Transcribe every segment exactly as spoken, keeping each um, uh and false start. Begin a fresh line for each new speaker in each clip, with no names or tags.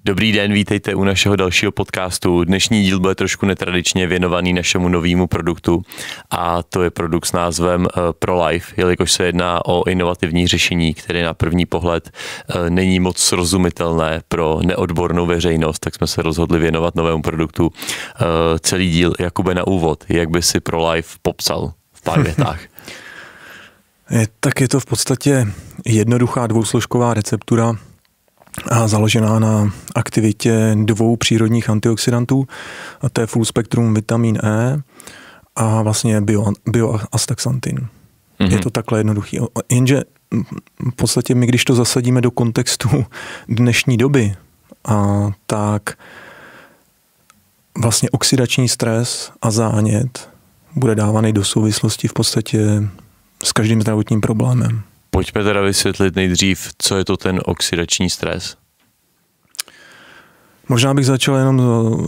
Dobrý den, vítejte u našeho dalšího podcastu. Dnešní díl bude trošku netradičně věnovaný našemu novému produktu a to je produkt s názvem ProLife, jelikož se jedná o inovativní řešení, které na první pohled není moc srozumitelné pro neodbornou veřejnost, tak jsme se rozhodli věnovat novému produktu. Celý díl, Jakube, na úvod, jak by si ProLife popsal v pár větách?
Je, tak je to v podstatě jednoduchá dvousložková receptura, a založená na aktivitě dvou přírodních antioxidantů, a to je full spektrum vitamin E a vlastně bio, bioastaxantin. Mm-hmm. Je to takhle jednoduchý. Jenže v podstatě my, když to zasadíme do kontextu dnešní doby, a tak vlastně oxidační stres a zánět bude dávaný do souvislosti v podstatě s každým zdravotním problémem.
Pojďme teda vysvětlit nejdřív, co je to ten oxidační stres.
Možná bych začal jenom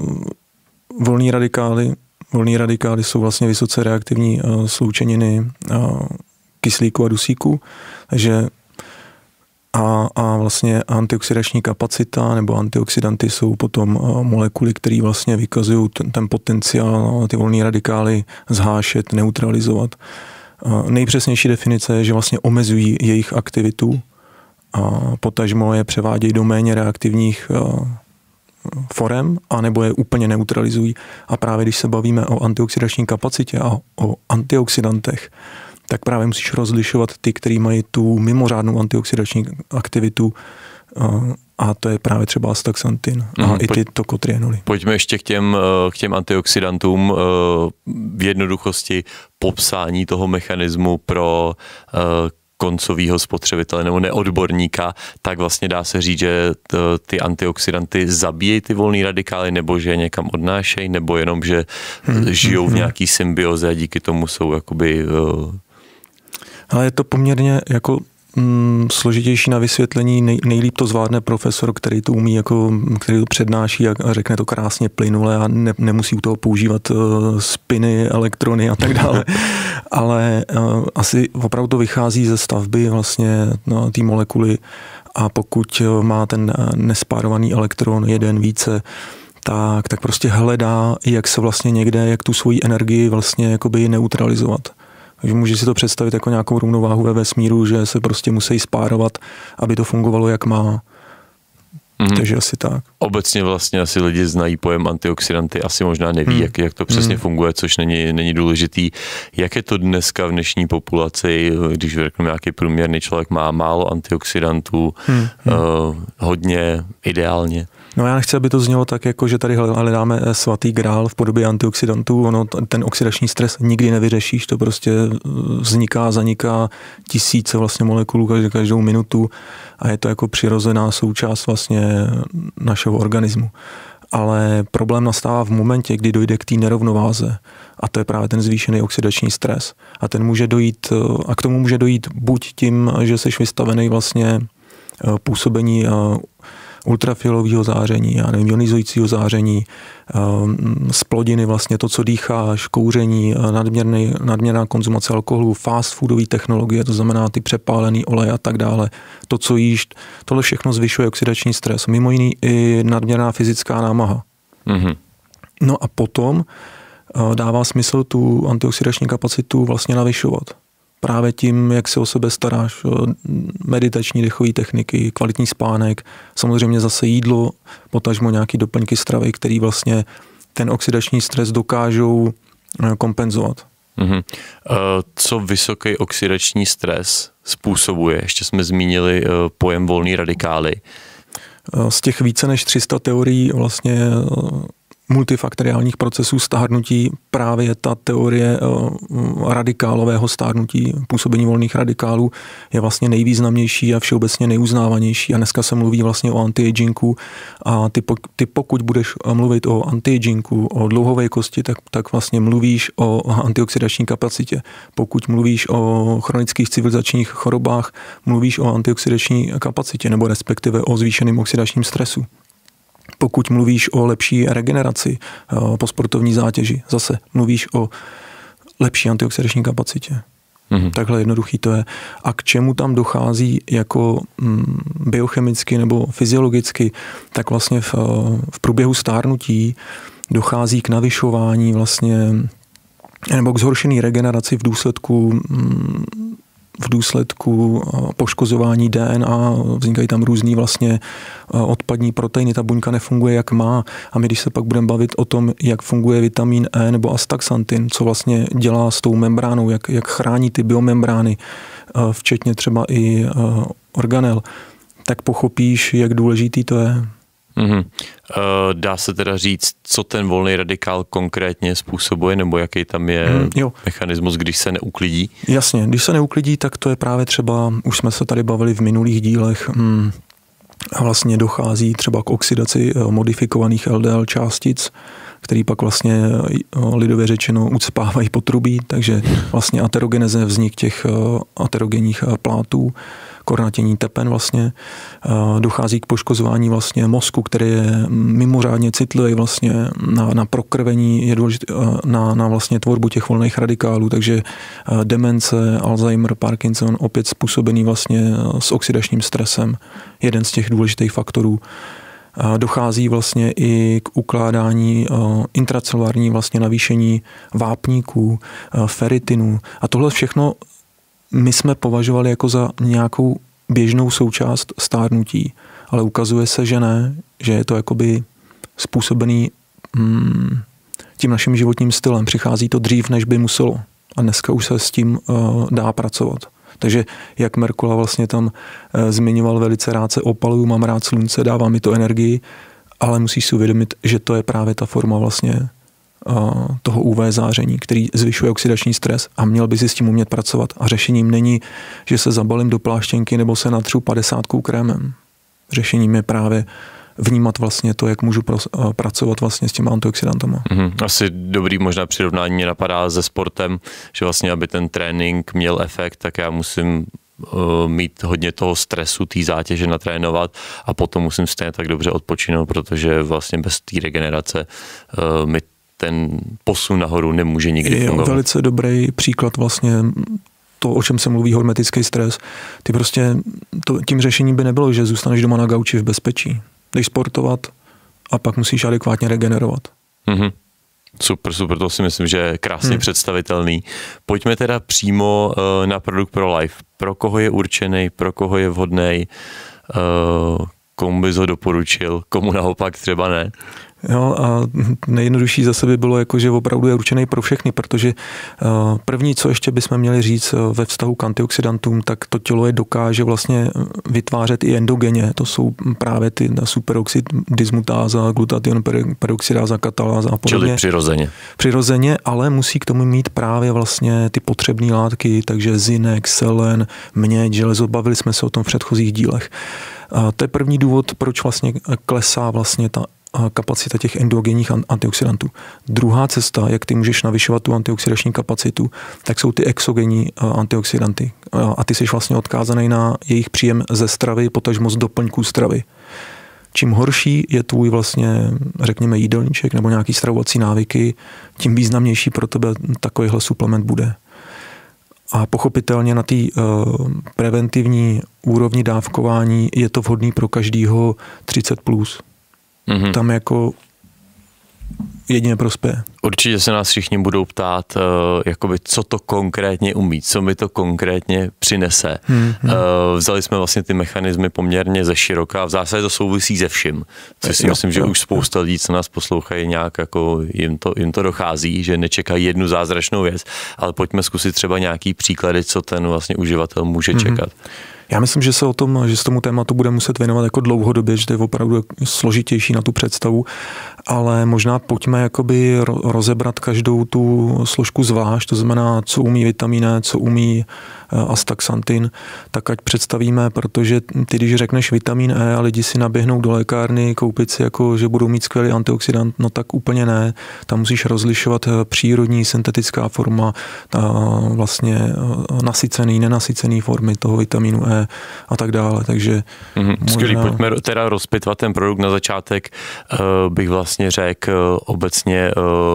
volný radikály. Volný radikály jsou vlastně vysoce reaktivní sloučeniny kyslíku a dusíku, takže a, a vlastně antioxidační kapacita nebo antioxidanty jsou potom molekuly, které vlastně vykazují ten, ten potenciál ty volné radikály zhášet, neutralizovat. Nejpřesnější definice je, že vlastně omezují jejich aktivitu a potažmo je převádějí do méně reaktivních forem, anebo je úplně neutralizují. A právě když se bavíme o antioxidační kapacitě a o antioxidantech, tak právě musíš rozlišovat ty, který mají tu mimořádnou antioxidační aktivitu, a to je právě třeba astaxantin a mm, i ty tokotrienoly.
Pojďme ještě k těm, k těm antioxidantům v jednoduchosti popsání toho mechanismu pro koncovýho spotřebitele nebo neodborníka, tak vlastně dá se říct, že ty antioxidanty zabíjejí ty volné radikály, nebo že je někam odnášejí, nebo jenom, že hmm, žijou hmm, v nějaký symbioze a díky tomu jsou jakoby...
Ale je to poměrně jako mm, složitější na vysvětlení, Nej, nejlíp to zvládne profesor, který to umí, jako, který to přednáší a, a řekne to krásně plynule a ne, nemusí u toho používat uh, spiny, elektrony a tak dále. Ale uh, asi opravdu to vychází ze stavby vlastně no, té molekuly, a pokud má ten nespárovaný elektron jeden více, tak, tak prostě hledá, jak se vlastně někde, jak tu svoji energii vlastně jakoby neutralizovat. Takže může si to představit jako nějakou rovnováhu ve vesmíru, že se prostě musí spárovat, aby to fungovalo, jak má. Mm. Takže asi tak.
Obecně vlastně asi lidi znají pojem antioxidanty, asi možná neví, mm. jak, jak to přesně mm. funguje, což není, není důležitý. Jak je to dneska v dnešní populaci, když řeknu, nějaký průměrný člověk má málo antioxidantů, mm. uh, hodně, ideálně?
No já nechci, aby to znělo tak, jako že tady hledáme svatý grál v podobě antioxidantů. Ono, ten oxidační stres nikdy nevyřešíš, to prostě vzniká, zaniká tisíce vlastně molekulů každou minutu a je to jako přirozená součást vlastně našeho organismu. Ale problém nastává v momentě, kdy dojde k té nerovnováze, a to je právě ten zvýšený oxidační stres. A ten může dojít, a k tomu může dojít buď tím, že jsi vystavený vlastně působení ultrafialového záření, já nevím, ionizujícího záření, z plodiny vlastně to, co dýcháš, kouření, nadměrný, nadměrná konzumace alkoholu, fast foodové technologie, to znamená ty přepálený oleje a tak dále, to, co jíš, tohle všechno zvyšuje oxidační stres. Mimo jiný i nadměrná fyzická námaha. Mm-hmm. No a potom dává smysl tu antioxidační kapacitu vlastně navyšovat. Právě tím, jak se o sebe staráš, meditační dechové techniky, kvalitní spánek, samozřejmě zase jídlo, potažmo nějaký doplňky stravy, který vlastně ten oxidační stres dokážou kompenzovat.
Mm-hmm. Co vysoký oxidační stres způsobuje? Ještě jsme zmínili pojem volný radikály.
Z těch více než tři sta teorií vlastně multifaktoriálních procesů stárnutí právě je ta teorie radikálového stárnutí, působení volných radikálů je vlastně nejvýznamnější a všeobecně nejuznávanější. A dneska se mluví vlastně o anti-agingu a ty, ty pokud budeš mluvit o anti-agingu, o dlouhověkosti, tak, tak vlastně mluvíš o antioxidační kapacitě. Pokud mluvíš o chronických civilizačních chorobách, mluvíš o antioxidační kapacitě nebo respektive o zvýšeném oxidačním stresu. Pokud mluvíš o lepší regeneraci po sportovní zátěži, zase mluvíš o lepší antioxidační kapacitě. Mm-hmm. Takhle jednoduchý to je. A k čemu tam dochází jako mm, biochemicky nebo fyziologicky, tak vlastně v, v průběhu stárnutí dochází k navyšování vlastně nebo k zhoršené regeneraci v důsledku mm, v důsledku poškozování D N A, vznikají tam různý vlastně odpadní proteiny, ta buňka nefunguje, jak má. A my, když se pak budeme bavit o tom, jak funguje vitamin E nebo astaxantin, co vlastně dělá s tou membránou, jak, jak chrání ty biomembrány, včetně třeba i organel, tak pochopíš, jak důležitý to je.
Mm-hmm. Dá se teda říct, co ten volný radikál konkrétně způsobuje, nebo jaký tam je mm, mechanismus, když se neuklidí?
Jasně, když se neuklidí, tak to je právě třeba, už jsme se tady bavili v minulých dílech, mm, a vlastně dochází třeba k oxidaci modifikovaných L D L částic, který pak vlastně lidově řečeno ucpávají potrubí, takže vlastně aterogeneze, vznik těch aterogenních plátů, kornatění tepen vlastně, dochází k poškozování vlastně mozku, který je mimořádně citlivý vlastně na, na prokrvení, je důležitý na, na vlastně tvorbu těch volných radikálů, takže demence, Alzheimer, Parkinson, opět způsobený vlastně s oxidačním stresem, jeden z těch důležitých faktorů. Dochází vlastně i k ukládání intracelulární vlastně navýšení vápníků, feritinu a tohle všechno my jsme považovali jako za nějakou běžnou součást stárnutí, ale ukazuje se, že ne, že je to jakoby způsobený mm, tím naším životním stylem. Přichází to dřív, než by muselo. A dneska už se s tím uh, dá pracovat. Takže jak Merkula vlastně tam uh, zmiňoval, velice rád se opaluju, mám rád slunce, dává mi to energii, ale musíš si uvědomit, že to je právě ta forma vlastně toho U V záření, který zvyšuje oxidační stres a měl by si s tím umět pracovat. A řešením není, že se zabalím do pláštěnky nebo se natřu padesátkou krémem. Řešením je právě vnímat vlastně to, jak můžu pracovat vlastně s těmi antioxidantama.
Mm-hmm. Asi dobrý možná přirovnání mě napadá se sportem, že vlastně, aby ten trénink měl efekt, tak já musím mít hodně toho stresu, té zátěže natrénovat a potom musím stejně tak dobře odpočinout, protože vlastně bez té regenerace uh, mi ten posun nahoru nemůže nikdy
je
fungovat.
Je velice dobrý příklad vlastně to, o čem se mluví, hormetický stres. Ty prostě, to, tím řešením by nebylo, že zůstaneš doma na gauči v bezpečí. Jdeš sportovat a pak musíš adekvátně regenerovat.
Mm-hmm. Super, super, to si myslím, že je krásně hmm. představitelný. Pojďme teda přímo uh, na produkt Pro Life. Pro koho je určený, pro koho je vhodný, uh, komu bys ho doporučil, komu naopak třeba ne?
Jo, a nejjednodušší zase by bylo, jako, že opravdu je určený pro všechny, protože uh, první, co ještě bychom měli říct uh, ve vztahu k antioxidantům, tak to tělo je dokáže vlastně vytvářet i endogenně. To jsou právě ty superoxid dismutáza, glutation peroxidáza, kataláza a podobně.
Čili přirozeně.
Přirozeně, ale musí k tomu mít právě vlastně ty potřebné látky, takže zinek, selen, měď, železo, bavili jsme se o tom v předchozích dílech. Uh, to je první důvod, proč vlastně klesá vlastně ta kapacita těch endogenních antioxidantů. Druhá cesta, jak ty můžeš navyšovat tu antioxidační kapacitu, tak jsou ty exogenní antioxidanty. A ty jsi vlastně odkázaný na jejich příjem ze stravy, potažmo z doplňků stravy. Čím horší je tvůj vlastně, řekněme, jídelníček nebo nějaký stravovací návyky, tím významnější pro tebe takovýhle suplement bude. A pochopitelně na té uh, preventivní úrovni dávkování je to vhodný pro každýho třicet plus. Mm-hmm. Tam jako jedině prospěje.
Určitě se nás všichni budou ptát, uh, jakoby, co to konkrétně umí, co mi to konkrétně přinese. Mm-hmm. Uh, vzali jsme vlastně ty mechanismy poměrně ze široka, v zásadě to souvisí se vším. Což si jo, myslím, jo, že jo. Už spousta lidí, co nás poslouchají, nějak jako jim to, jim to dochází, že nečekají jednu zázračnou věc, ale pojďme zkusit třeba nějaký příklady, co ten vlastně uživatel může mm-hmm. čekat.
Já myslím, že se o tom, že se tomu tématu bude muset věnovat jako dlouhodobě, že to je opravdu složitější na tu představu, ale možná pojďme jakoby rozebrat každou tu složku zvlášť, to znamená, co umí vitamin E, co umí astaxantin, tak ať představíme, protože ty, když řekneš vitamin E a lidi si naběhnou do lékárny koupit si, jako, že budou mít skvělý antioxidant, no tak úplně ne. Tam musíš rozlišovat přírodní, syntetická forma, vlastně nasycený, nenasycený formy toho vitamínu E a tak dále, takže
mm-hmm. možná... Skvělý, pojďme teda rozpitvat ten produkt na začátek, uh, bych vlastně řekl uh, obecně uh,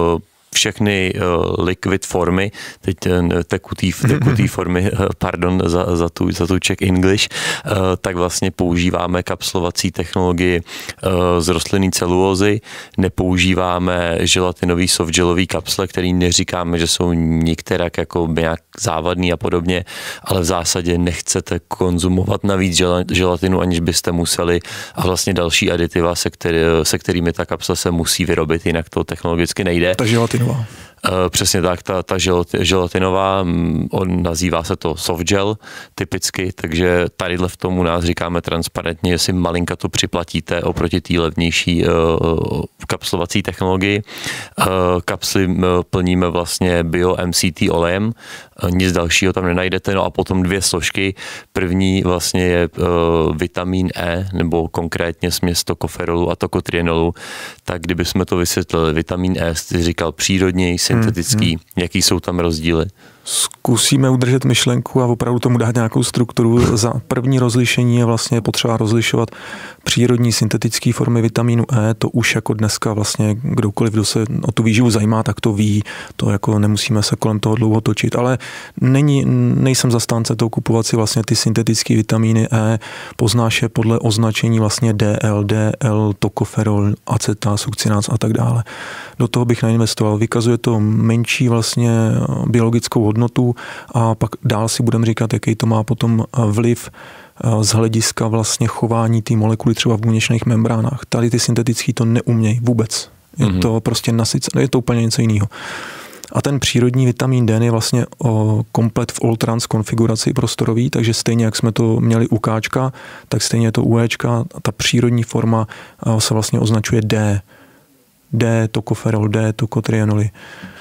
všechny uh, liquid formy, teď tekutý, tekutý formy, pardon za, za, tu, za tu Czech English, uh, tak vlastně používáme kapslovací technologii uh, z rostlinné celulózy, nepoužíváme želatinový softgelový kapsle, který neříkáme, že jsou některak jako nějak závadný a podobně, ale v zásadě nechcete konzumovat navíc želatinu, aniž byste museli, a vlastně další aditiva, se, který, se kterými ta kapsle se musí vyrobit, jinak to technologicky nejde.
Ta želatinová.
Přesně tak, ta, ta želatinová, on nazývá se to softgel typicky, takže tadyhle v tomu nás říkáme transparentně, jestli malinka to připlatíte oproti té levnější uh, kapslovací technologii. Uh, kapsly uh, plníme vlastně bio-M C T olejem, uh, nic dalšího tam nenajdete, no a potom dvě složky. První vlastně je uh, vitamin E, nebo konkrétně směs tokoferolu a tokotrienolu, tak kdybychom to vysvětlili, vitamin E, jsi říkal přírodněji, syntetický, hmm, hmm. jaký jsou tam rozdíly?
Zkusíme udržet myšlenku a opravdu tomu dát nějakou strukturu. Za první rozlišení je vlastně potřeba rozlišovat přírodní syntetické formy vitamínu E, to už jako dneska vlastně kdokoliv, kdo se o tu výživu zajímá, tak to ví, to jako nemusíme se kolem toho dlouho točit, ale není, nejsem zastánce toho kupovat si vlastně ty syntetické vitamíny E, poznáš je podle označení vlastně D L, D L, tokoferol, acetá, sukcinát a tak dále. Do toho bych neinvestoval. Vykazuje to menší vlastně biologickou hodnotu a pak dál si budeme říkat, jaký to má potom vliv z hlediska vlastně chování té molekuly třeba v buněčných membránách. Tady ty syntetický to neumějí vůbec. Je mm-hmm. to prostě nasycené, je to úplně něco jiného. A ten přírodní vitamin D je vlastně o, komplet v all-trans konfiguraci prostorový, takže stejně jak jsme to měli u Káčka, tak stejně je to u Éčka. Ta přírodní forma o, se vlastně označuje D. D, tokoferol, D, tokotrienoly.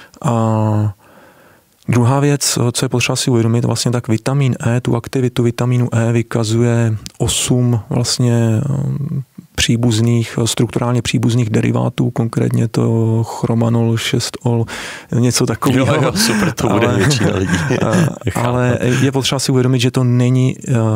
A druhá věc, co je potřeba si uvědomit, vlastně tak vitamin E, tu aktivitu vitamínu E vykazuje osm vlastně příbuzných, strukturálně příbuzných derivátů, konkrétně to chromanol, šest ol, něco takového.
Jo, jo, super, to bude většina lidí.
Ale je potřeba si uvědomit, že to není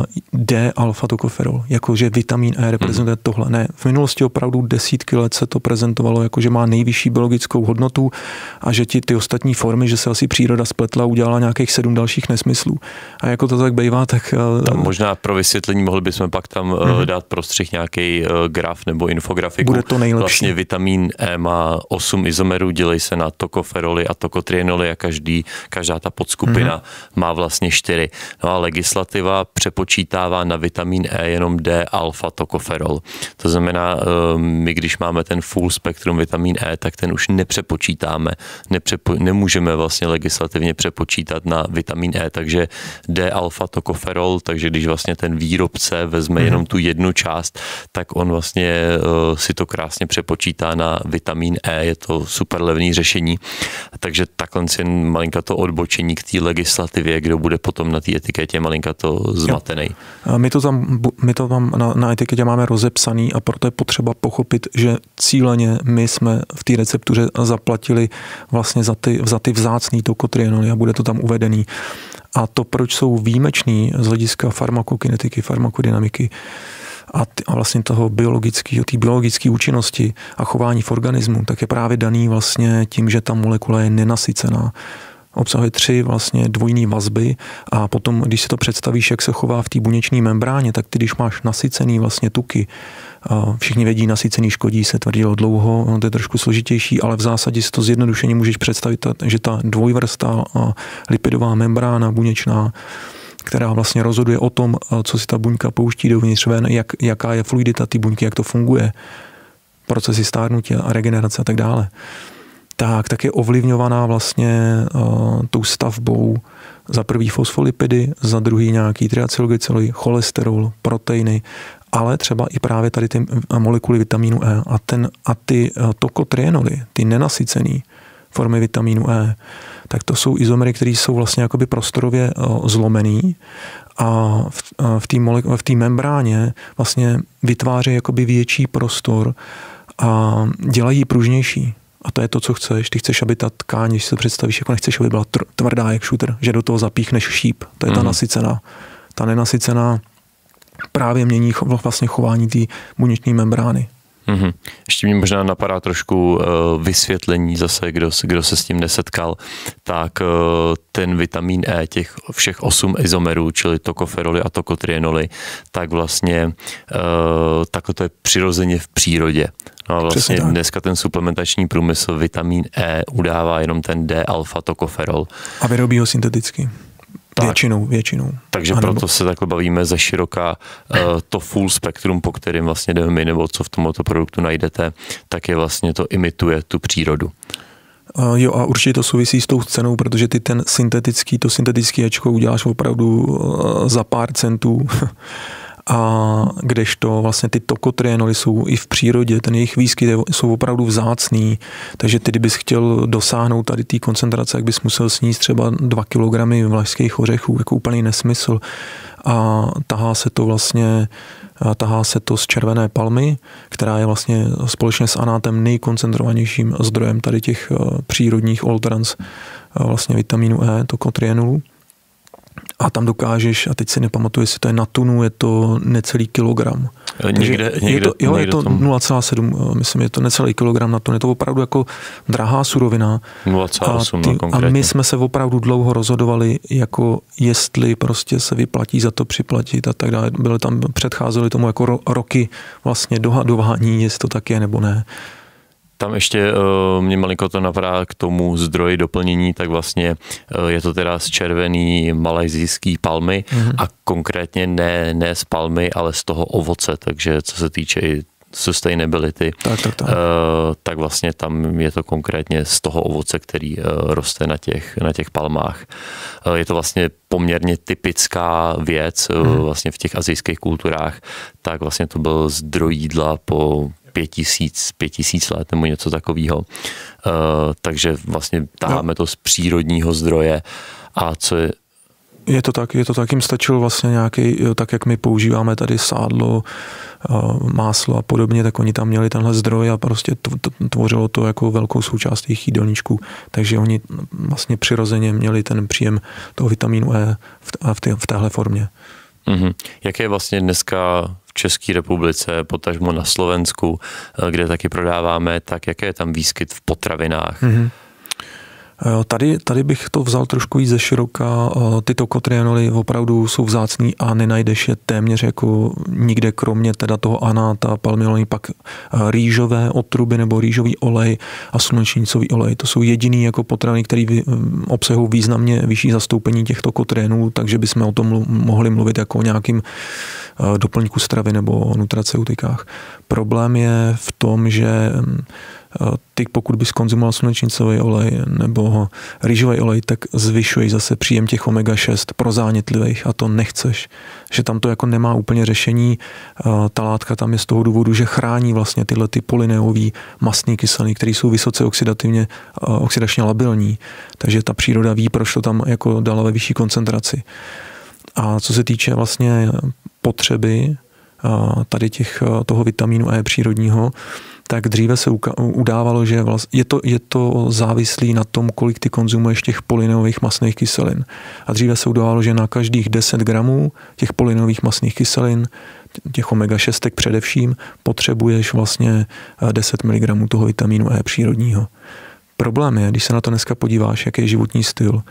D-alfa-tokoferol, jakože vitamin E reprezentuje hmm. tohle. Ne, v minulosti opravdu desítky let se to prezentovalo, jakože má nejvyšší biologickou hodnotu a že ti ty ostatní formy, že se asi příroda spletla, udělala nějakých sedm dalších nesmyslů. A jako to tak bývá, tak...
Tam možná pro vysvětlení mohli bychom pak tam hmm. dát prostřih nějaký graf nebo infografiku.
Bude to nejlepší.
Vlastně vitamin E má osm izomerů, dělej se na tokoferoly a tokotrienoly a každý, každá ta podskupina mm-hmm. má vlastně čtyři. No a legislativa přepočítává na vitamin E jenom D-alfa tokoferol. To znamená, my když máme ten full spektrum vitamin E, tak ten už nepřepočítáme. Nepřepo, nemůžeme vlastně legislativně přepočítat na vitamin E, takže D-alfa tokoferol, takže když vlastně ten výrobce vezme mm-hmm. jenom tu jednu část, tak on vlastně si to krásně přepočítá na vitamin E, je to super levný řešení, takže takhle si malinka to odbočení k té legislativě, kdo bude potom na té etiketě malinka to zmatený.
My to tam, my to tam na, na etiketě máme rozepsaný a proto je potřeba pochopit, že cíleně my jsme v té receptuře zaplatili vlastně za ty, za ty vzácný tokotrienoly a bude to tam uvedený. A to, proč jsou výjimečný z hlediska farmakokinetiky, farmakodynamiky, a, t- a vlastně toho biologického, té biologické účinnosti a chování v organismu, tak je právě daný vlastně tím, že ta molekula je nenasycená. Obsahuje tři vlastně dvojné vazby a potom, když si to představíš, jak se chová v té buněčné membráně, tak ty, když máš nasycený vlastně tuky, a všichni vědí, nasycený škodí, se tvrdilo dlouho, no to je trošku složitější, ale v zásadě si to zjednodušeně můžeš představit, že ta dvojvrstá lipidová membrána buněčná, která vlastně rozhoduje o tom, co si ta buňka pouští dovnitř ven, jak, jaká je fluidita té buňky, jak to funguje, procesy stárnutí a regenerace a tak dále, tak, tak je ovlivňovaná vlastně uh, tou stavbou za prvý fosfolipidy, za druhý nějaký triacylglyceroly, cholesterol, proteiny, ale třeba i právě tady ty molekuly vitamínu E a, ten, a ty uh, tokotrienoly, ty nenasycený formy vitamínu E, tak to jsou izomery, které jsou vlastně jakoby prostorově uh, zlomený a v, uh, v té molek- v té membráně vlastně vytváří jakoby větší prostor a dělají ji pružnější. A to je to, co chceš. Ty chceš, aby ta tkáň, když si to představíš, jako nechceš, aby byla tvrdá jak šuter, že do toho zapíchneš šíp. To je ta mm. nasycená. Ta nenasycená právě mění vlastně chování té buněčné membrány.
Mm-hmm. Ještě mě možná napadá trošku uh, vysvětlení zase, kdo, kdo se s tím nesetkal, tak uh, ten vitamin E, těch všech osm izomerů, čili tokoferoly a tokotrienoly, tak vlastně uh, takhle to je přirozeně v přírodě. No a vlastně dneska ten suplementační průmysl vitamin E udává jenom ten D-alfa tokoferol.
A vyrobí ho synteticky. Tak. Většinou, většinou.
Takže
ano.
Proto se takhle bavíme ze široka uh, to full spektrum, po kterém vlastně jdeme my, nebo co v tomto produktu najdete, tak je vlastně to imituje tu přírodu.
Uh, jo, a určitě to souvisí s tou cenou, protože ty ten syntetický, to syntetický Ečko uděláš opravdu uh, za pár centů. A kdežto vlastně ty tokotrienoly jsou i v přírodě, ten jejich výskyt jsou opravdu vzácný, takže ty, kdybys chtěl dosáhnout tady té koncentrace, jak bys musel sníst třeba dva kilogramy vlašských ořechů, jako úplný nesmysl. A tahá se to vlastně, tahá se to z červené palmy, která je vlastně společně s anátem nejkoncentrovanějším zdrojem tady těch přírodních all-trans vlastně vitamínu E, tokotrienolů. A tam dokážeš, a teď si nepamatuju, jestli to je na tunu, je to necelý kilogram.
Někde, někde,
je to, jo,
někde
je to nula celá sedm, myslím, je to necelý kilogram na tunu. Je to opravdu jako drahá surovina.
nula celá osm
a, ty,
no,
a my jsme se opravdu dlouho rozhodovali, jako jestli prostě se vyplatí za to připlatit a tak dále. Byly tam, předcházely tomu jako ro, roky vlastně dohadování, jestli to tak je nebo ne.
Tam ještě uh, mě malinko to napadá k tomu zdroji doplnění, tak vlastně uh, je to teda z červený malajzijský palmy mm-hmm. a konkrétně ne, ne z palmy, ale z toho ovoce, takže co se týče i sustainability,
tak, tak, tak.
Uh, tak vlastně tam je to konkrétně z toho ovoce, který uh, roste na těch, na těch palmách. Uh, je to vlastně poměrně typická věc mm-hmm. uh, vlastně v těch asijských kulturách, tak vlastně to byl zdroj jídla po pět tisíc, pět tisíc let nebo něco takového. Uh, takže vlastně taháme no. to z přírodního zdroje a co je
Je to tak, je to tak, jim stačilo vlastně nějaký, tak jak my používáme tady sádlo, máslo a podobně, tak oni tam měli tenhle zdroj a prostě tvořilo to jako velkou součást jejich jídelníčků. Takže oni vlastně přirozeně měli ten příjem toho vitamínu E v, té, v téhle formě.
Mm-hmm. Jak je vlastně dneska v České republice, potažmo na Slovensku, kde taky prodáváme, tak jaký je tam výskyt v potravinách?
Mm-hmm. Tady, tady bych to vzal trošku víc ze široka. Ty tokotrienoly opravdu jsou vzácný a nenajdeš je téměř jako nikde, kromě teda toho anáta, palmiolí, pak rýžové otruby nebo rýžový olej a slunečnicový olej. To jsou jediný jako potraviny, které obsahují významně vyšší zastoupení těch tokotrienolů, takže bychom o tom mohli mluvit jako o nějakým doplňku stravy nebo o nutraceutikách. Problém je v tom, že ty, pokud bys konzumoval slunečnicový olej nebo rýžový olej, tak zvyšuješ zase příjem těch omega šest pro zánětlivých a to nechceš. Že tam to jako nemá úplně řešení. Ta látka tam je z toho důvodu, že chrání vlastně tyhle ty polyneové mastné kyseliny, které jsou vysoce oxidativně, oxidačně labilní. Takže ta příroda ví, proč to tam jako dala ve vyšší koncentraci. A co se týče vlastně potřeby tady těch, toho vitamínu E přírodního, tak dříve se udávalo, že vlastně je, to, je to závislý na tom, kolik ty konzumuješ těch polyneových mastných kyselin. A dříve se udávalo, že na každých deset gramů těch polyneových mastných kyselin, těch omega šest především, potřebuješ vlastně deset miligramů toho vitamínu E přírodního. Problém je, když se na to dneska podíváš, jaký je životní styl,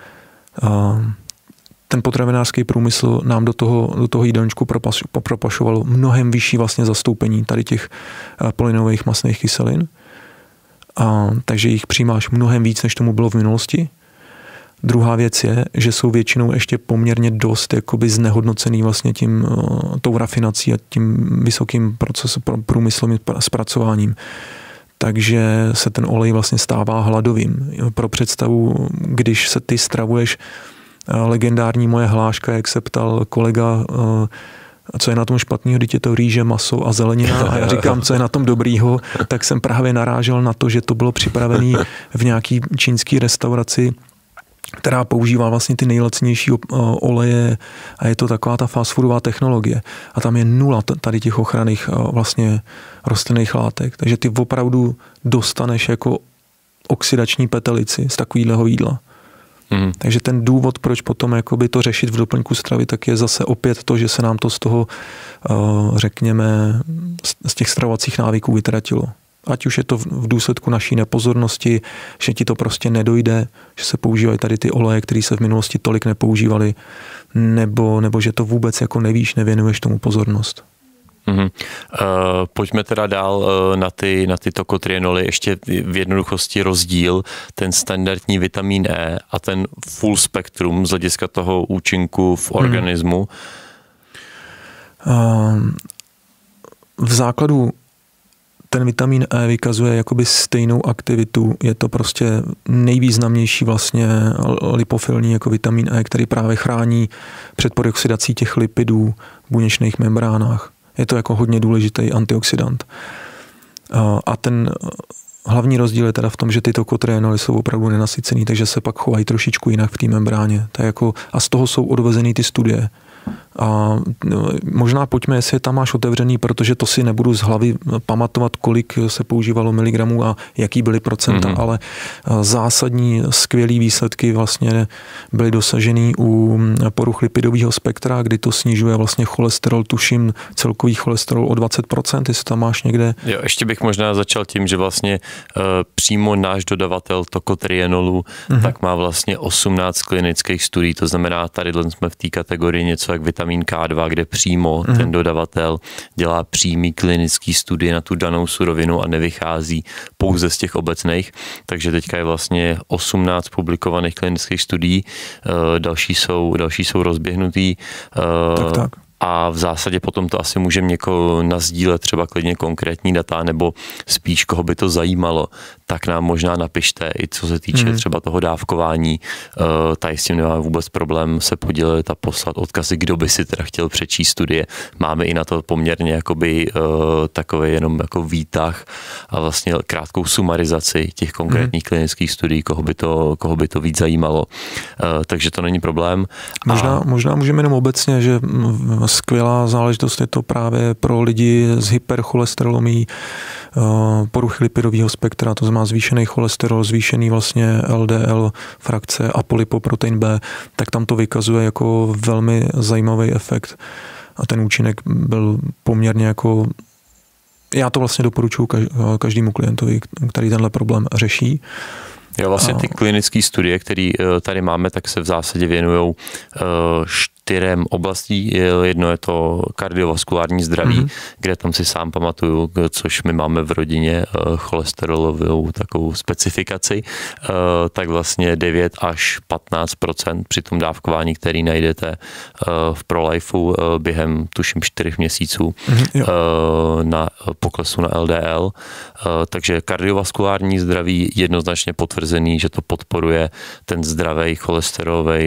ten potravinářský průmysl nám do toho, do toho jídelníčku propašoval mnohem vyšší vlastně zastoupení tady těch polyneových mastných kyselin. A, takže jich přijímáš mnohem víc, než tomu bylo v minulosti. Druhá věc je, že jsou většinou ještě poměrně dost jakoby znehodnocený vlastně tím, tou rafinací a tím vysokým procesem, průmyslovým zpracováním. Takže se ten olej vlastně stává hladovým. Pro představu, když se ty stravuješ, legendární moje hláška, jak se ptal kolega, co je na tom špatného, když je to rýže, maso a zelenina, a já říkám, co je na tom dobrýho, tak jsem právě narážel na to, že to bylo připravené v nějaký čínský restauraci, která používá vlastně ty nejlacnější oleje a je to taková ta fast foodová technologie. A tam je nula tady těch ochranných vlastně rostlinných látek. Takže ty opravdu dostaneš jako oxidační petelici z takovýhleho jídla. Mm. Takže ten důvod, proč potom jakoby to řešit v doplňku stravy, tak je zase opět to, že se nám to z toho, řekněme, z těch stravovacích návyků vytratilo. Ať už je to v důsledku naší nepozornosti, že ti to prostě nedojde, že se používají tady ty oleje, které se v minulosti tolik nepoužívaly, nebo, nebo že to vůbec jako nevíš, nevěnuješ tomu pozornost.
Mm-hmm. Uh, pojďme teda dál uh, na ty, na ty tokotrienoly. Ještě v jednoduchosti rozdíl, ten standardní vitamin E a ten full spektrum z hlediska toho účinku v organismu.
Hmm. Uh, v základu ten vitamin E vykazuje jakoby stejnou aktivitu. Je to prostě nejvýznamnější vlastně lipofilní jako vitamin E, který právě chrání před peroxidací těch lipidů v buněčných membránách. Je to jako hodně důležitý antioxidant. A ten hlavní rozdíl je teda v tom, že ty tokotrienoly jsou opravdu nenasycený, takže se pak chovají trošičku jinak v té membráně. To je jako, a z toho jsou odvezený ty studie. A možná pojďme, jestli je tam máš otevřený, protože to si nebudu z hlavy pamatovat, kolik se používalo miligramů a jaký byly procenta, mm-hmm. ale zásadní skvělý výsledky vlastně byly dosažený u poruch lipidového spektra, kdy to snižuje vlastně cholesterol, tuším celkový cholesterol o dvacet procent, jestli tam máš někde.
Jo, ještě bych možná začal tím, že vlastně uh, přímo náš dodavatel tokotrienolu mm-hmm. tak má vlastně osmnáct klinických studií, to znamená, tady jsme v té kategorii něco jak vitamin K dva, kde přímo mm. ten dodavatel dělá přímý klinický studie na tu danou surovinu a nevychází pouze z těch obecných. Takže teďka je vlastně osmnáct publikovaných klinických studií, další jsou, další jsou rozběhnutý.
Tak, tak.
A v zásadě potom to asi můžeme někoho nazdílet, třeba klidně konkrétní data, nebo spíš koho by to zajímalo, tak nám možná napište, i co se týče mm. třeba toho dávkování. Tady s tím nemáme vůbec problém se podělit a poslat odkazy, kdo by si teda chtěl přečíst studie. Máme i na to poměrně jakoby takový jenom jako výtah a vlastně krátkou sumarizaci těch konkrétních mm. klinických studií, koho by to, koho by to víc zajímalo. Takže to není problém.
Možná,
a...
možná můžeme jenom obecně, že skvělá záležitost je to právě pro lidi s hypercholesterolomí, poruchy lipidového spektra, to znamená zvýšený cholesterol, zvýšený vlastně L D L frakce a polypoprotein B, tak tam to vykazuje jako velmi zajímavý efekt a ten účinek byl poměrně jako, já to vlastně doporučuji každému klientovi, který tenhle problém řeší.
Jo, vlastně ty klinické studie, které tady máme, tak se v zásadě věnují čtyřem oblastí. Jedno je to kardiovaskulární zdraví, mm-hmm. kde tam si sám pamatuju, což my máme v rodině cholesterolovou takovou specifikaci, tak vlastně devět až patnáct procent při tom dávkování, který najdete v ProLifeu během tuším čtyřech měsíců mm-hmm, na poklesu na L D L. Takže kardiovaskulární zdraví jednoznačně potvrzený, že to podporuje ten zdravý cholesterolový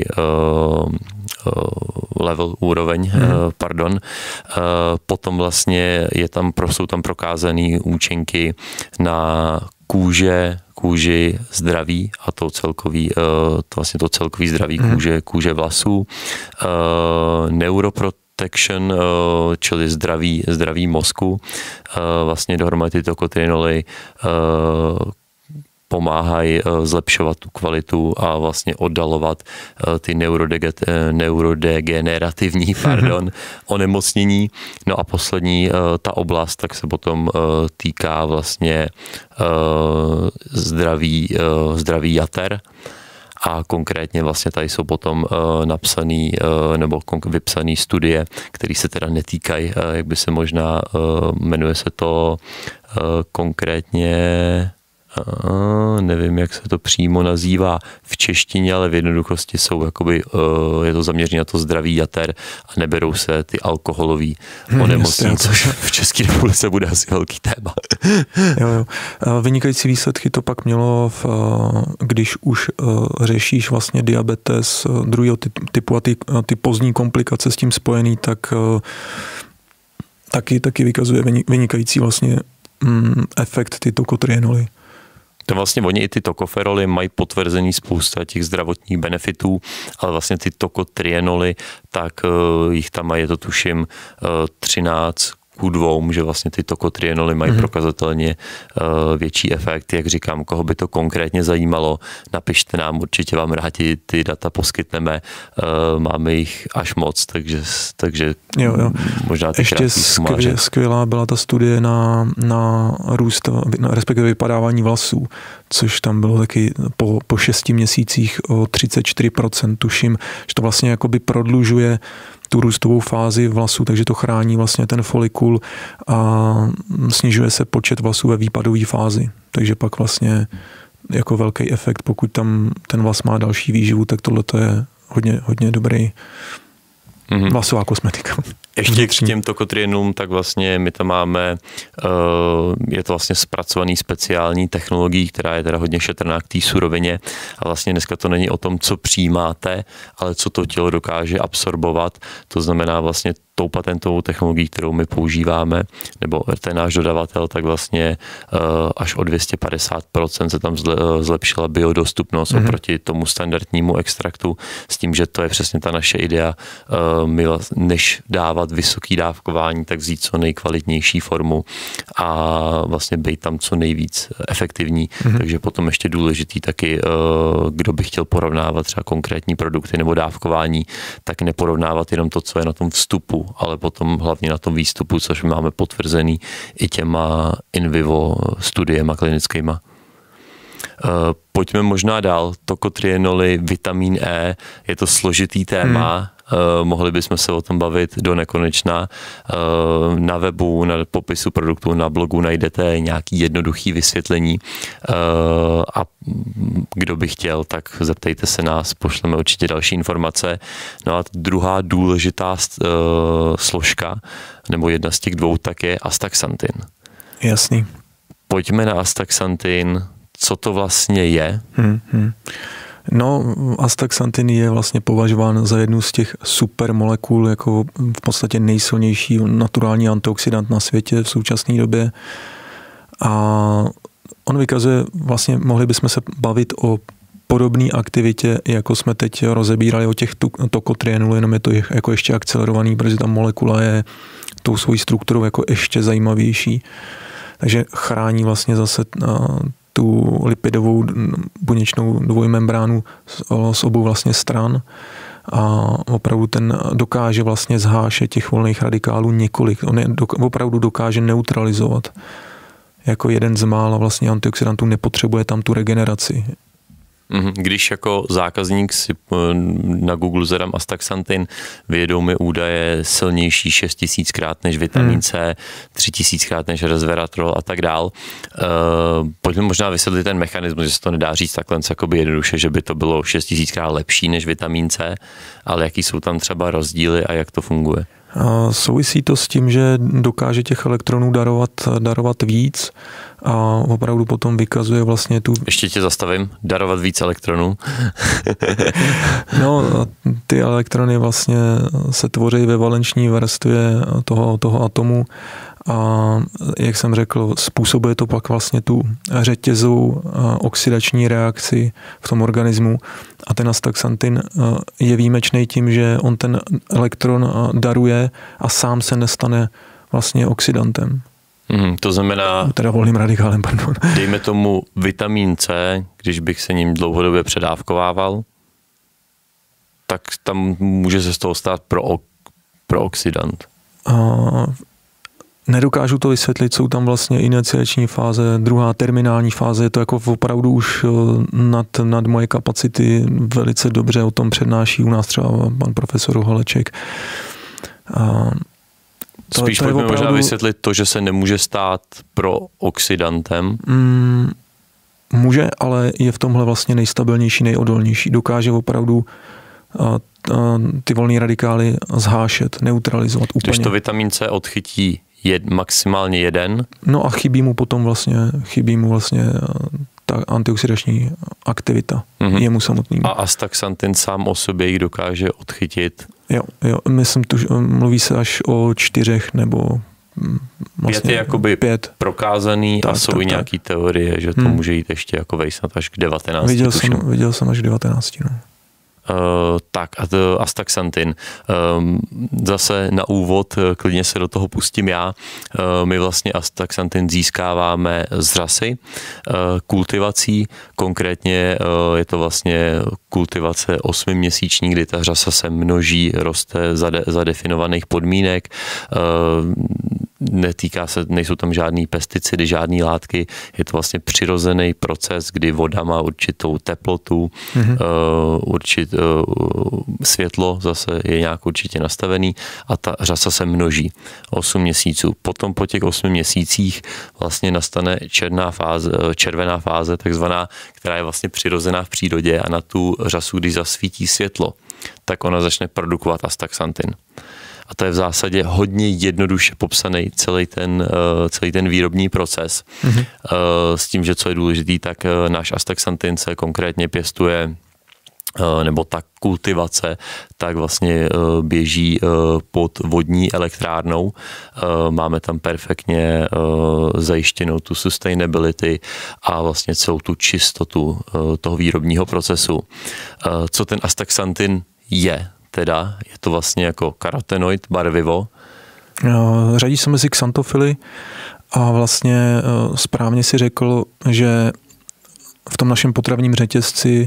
level, úroveň, hmm. pardon. Potom vlastně je tam, jsou tam prokázané účinky na kůže, kůži zdraví a to celkový, to vlastně to celkový zdraví hmm. kůže, kůže vlasů, neuroprotection, čili zdraví, zdraví mozku, vlastně dohromady ty tokotrienoly pomáhají zlepšovat tu kvalitu a vlastně oddalovat ty neurodegenerativní pardon, onemocnění. No a poslední ta oblast, tak se potom týká vlastně zdraví, zdraví jater. A konkrétně vlastně tady jsou potom uh, napsaný uh, nebo vypsaný studie, které se teda netýkají, uh, jak by se možná, uh, jmenuje se to uh, konkrétně, uh, nevím, jak se to přímo nazývá v češtině, ale v jednoduchosti jsou jakoby, uh, je to zaměřené na to zdraví jater a neberou se ty alkoholový hmm, onemocnění, což v České republice bude asi velký téma.
Jo, jo. Vynikající výsledky to pak mělo, v, když už řešíš vlastně diabetes druhého typu a ty, ty pozdní komplikace s tím spojený, tak taky, taky vykazuje vynikající vlastně efekt ty tokotrienoly.
To vlastně oni i ty tokoferoly mají potvrzený spousta těch zdravotních benefitů, ale vlastně ty tokotrienoly, tak uh, jich tam mají, je to tuším uh, třináct Q dva, že vlastně ty tokotrienoly mají mm-hmm. prokazatelně uh, větší efekt. Jak říkám, koho by to konkrétně zajímalo, napište nám, určitě vám rádi ty data poskytneme. Uh, máme jich až moc, takže, takže
jo, jo.
možná ty
ještě skvělá, skvělá byla ta studie na, na růst, na, respektive vypadávání vlasů, což tam bylo taky po, po šesti měsících o třicet čtyři procent, tuším, že to vlastně jakoby prodlužuje tu růstovou fázi vlasů, takže to chrání vlastně ten folikul a snižuje se počet vlasů ve výpadové fázi. Takže pak vlastně jako velký efekt, pokud tam ten vlas má další výživu, tak tohle je hodně, hodně dobrý mm-hmm. vlasová kosmetika.
Ještě k těm tokotrienům, tak vlastně my tam máme, je to vlastně zpracovaný speciální technologií, která je teda hodně šetrná k té surovině a vlastně dneska to není o tom, co přijímáte, ale co to tělo dokáže absorbovat. To znamená vlastně tou patentovou technologií, kterou my používáme, nebo ten náš dodavatel, tak vlastně až o dvě stě padesát procent se tam zlepšila biodostupnost mm-hmm. oproti tomu standardnímu extraktu s tím, že to je přesně ta naše idea, my než dávat vysoký dávkování, tak vzít co nejkvalitnější formu a vlastně být tam co nejvíc efektivní. Mm-hmm. Takže potom ještě důležitý taky, kdo by chtěl porovnávat třeba konkrétní produkty nebo dávkování, tak neporovnávat jenom to, co je na tom vstupu, ale potom hlavně na tom výstupu, což máme potvrzený i těma in vivo studiema klinickýma. Pojďme možná dál. Tokotrienoly, vitamin E, je to složitý téma, hmm. Uh, mohli bychom se o tom bavit do nekonečna. Uh, na webu, na popisu produktu, na blogu najdete nějaký jednoduchý vysvětlení uh, a kdo by chtěl, tak zeptejte se nás, pošleme určitě další informace. No a druhá důležitá uh, složka, nebo jedna z těch dvou, tak je astaxantin.
Jasný.
Pojďme na astaxantin. Co to vlastně je?
Hmm, hmm. No, astaxantin je vlastně považován za jednu z těch supermolekul, jako v podstatě nejsilnější naturální antioxidant na světě v současné době. A on vykazuje, vlastně mohli bychom se bavit o podobné aktivitě, jako jsme teď rozebírali o těch tokotrienolů, jenom je to jako ještě akcelerovaný, protože ta molekula je tou svojí strukturou jako ještě zajímavější. Takže chrání vlastně zase tu lipidovou buněčnou dvojmembránu z obou vlastně stran a opravdu ten dokáže vlastně zhášet těch volných radikálů několik. On je opravdu dokáže neutralizovat. Jako jeden z mála vlastně antioxidantů nepotřebuje tam tu regeneraci.
Když jako zákazník si na Google zadám astaxantin, vyjedou mi údaje silnější šest tisíckrát než vitamin C, tři tisíckrát než resveratrol a tak dál. Uh, pojďme možná vysvětlit ten mechanismus, že se to nedá říct takhle jakoby jednoduše, že by to bylo šest tisíckrát lepší než vitamin C, ale jaký jsou tam třeba rozdíly a jak to funguje?
A souvisí to s tím, že dokáže těch elektronů darovat, darovat víc a opravdu potom vykazuje vlastně tu...
Ještě tě zastavím, darovat víc elektronů.
No, ty elektrony vlastně se tvoří ve valenční vrstvě toho, toho atomu a jak jsem řekl, způsobuje to pak vlastně tu řetězovou oxidační reakci v tom organismu a ten astaxantin je výjimečný tím, že on ten elektron daruje a sám se nestane vlastně oxidantem.
Mm, to znamená...
Teda volným radikálem, pardon.
Dejme tomu vitamin C, když bych se ním dlouhodobě předávkovával, tak tam může se z toho stát pro, pro oxidant.
A nedokážu to vysvětlit, jsou tam vlastně iniciační fáze, druhá terminální fáze, je to jako opravdu už nad, nad moje kapacity, velice dobře o tom přednáší u nás třeba pan profesor Holeček. A
to, Spíš to pojďme opravdu... možná vysvětlit to, že se nemůže stát pro oxidantem.
Mm, může, ale je v tomhle vlastně nejstabilnější, nejodolnější. Dokáže opravdu a, a, ty volné radikály zhášet, neutralizovat úplně.
Když to vitamin C odchytí jed, maximálně jeden.
No a chybí mu potom vlastně, chybí mu vlastně ta antioxidační aktivita mm-hmm. jemu samotnému.
A astaxantin sám o sobě ji dokáže odchytit?
Jo, jo, myslím, tu, mluví se až o čtyřech nebo
vlastně pět je jakoby pět. prokázaný tak, a jsou tak, i nějaký tak. teorie, že to hmm. může jít ještě jako vejsat až k devatenácti.
Viděl jsem, viděl jsem až k devatenácti, no.
Uh, tak a to astaxantin. Um, zase na úvod, klidně se do toho pustím já. Uh, my vlastně astaxantin získáváme z řasy uh, kultivací, konkrétně uh, je to vlastně kultivace osmiměsíční, kdy ta řasa se množí, roste za, de, za definovaných podmínek. Uh, netýká se, nejsou tam žádný pesticidy, žádný látky, je to vlastně přirozený proces, kdy voda má určitou teplotu, mm-hmm. uh, určit, uh, světlo zase je nějak určitě nastavený a ta řasa se množí osm měsíců. Potom po těch osmi měsících vlastně nastane černá fáze, červená fáze, takzvaná, která je vlastně přirozená v přírodě a na tu řasu, když zasvítí světlo, tak ona začne produkovat astaxantin. A to je v zásadě hodně jednoduše popsaný celý ten, celý ten výrobní proces. Mm-hmm. S tím, že co je důležitý, tak náš astaxantin se konkrétně pěstuje, nebo ta kultivace, tak vlastně běží pod vodní elektrárnou. Máme tam perfektně zajištěnou tu sustainability a vlastně celou tu čistotu toho výrobního procesu. Co ten astaxantin je? Teda je to vlastně jako karotenoid, barvivo.
Řadí se mezi xantofily a vlastně správně si řekl, že v tom našem potravním řetězci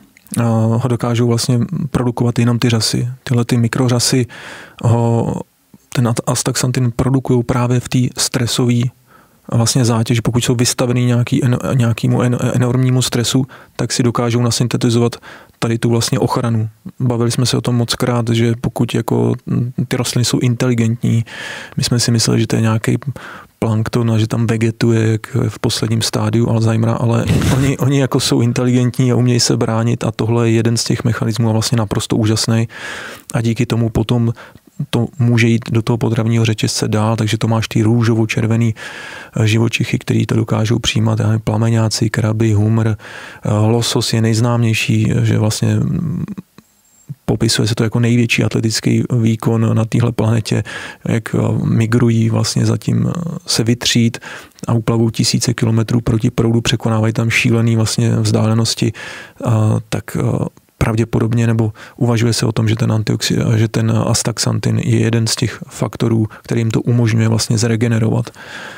ho dokážou vlastně produkovat jenom ty řasy. Tyhle ty mikrořasy ho ten astaxantin produkují právě v té stresové vlastně zátěž. Pokud jsou vystavený nějaký, nějakému enormnímu stresu, tak si dokážou nasyntetizovat tady tu vlastně ochranu. Bavili jsme se o tom moc krát, že pokud jako ty rostliny jsou inteligentní, my jsme si mysleli, že to je nějaký plankton a že tam vegetuje jak v posledním stádiu Alzheimera, ale oni, oni jako jsou inteligentní a umějí se bránit a tohle je jeden z těch mechanismů a vlastně naprosto úžasný a díky tomu potom to může jít do toho potravního řetězce dál, takže to máš ty růžovo-červený živočichy, který to dokážou přijímat, já nevím, plameňáci, kraby, humr, losos je nejznámější, že vlastně popisuje se to jako největší atletický výkon na téhle planetě, jak migrují vlastně zatím se vytřít a uplavou tisíce kilometrů proti proudu, překonávají tam šílený vlastně vzdálenosti, a tak pravděpodobně, nebo uvažuje se o tom, že ten antioxid, že ten astaxantin je jeden z těch faktorů, který jim to umožňuje vlastně zregenerovat.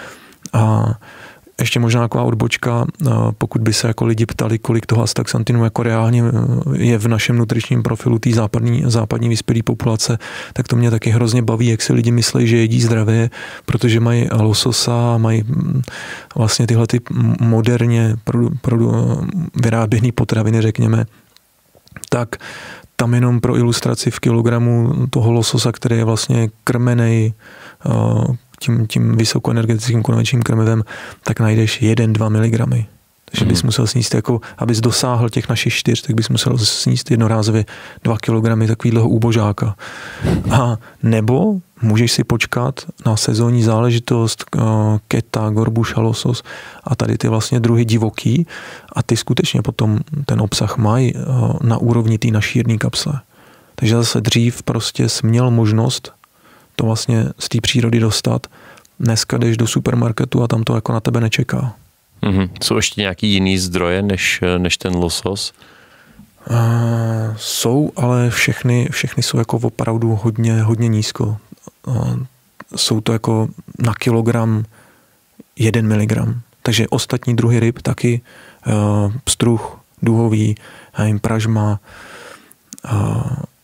A ještě možná taková odbočka, pokud by se jako lidi ptali, kolik toho astaxantinu jako reálně je v našem nutričním profilu té západní, západní vyspělé populace, tak to mě taky hrozně baví, jak si lidi myslí, že jedí zdravě, protože mají lososa, mají vlastně tyhle ty moderně produ, produ, vyráběné potraviny, řekněme, tak tam jenom pro ilustraci v kilogramu toho lososa, který je vlastně krmenej tím, tím vysokoenergetickým konvenčním krmivem, tak najdeš jedna až dva miligramy. Takže bys musel sníst, jako, abys dosáhl těch našich čtyř, tak bys musel sníst jednorázově dva kilogramy takovýhleho úbožáka. A nebo můžeš si počkat na sezónní záležitost keta, gorbuša, losos a tady ty vlastně druhy divoký a ty skutečně potom ten obsah mají na úrovni té naší jedné kapsle. Takže zase dřív prostě jsi měl možnost to vlastně z té přírody dostat. Dneska jdeš do supermarketu a tam to jako na tebe nečeká.
Mm-hmm. Jsou ještě nějaký jiný zdroje než, než ten losos?
Uh, jsou, ale všechny, všechny jsou jako opravdu hodně, hodně nízko. Uh, jsou to jako na kilogram jeden miligram. Takže ostatní druhy ryb taky, uh, pstruh, duhový, nevím, pražma, uh,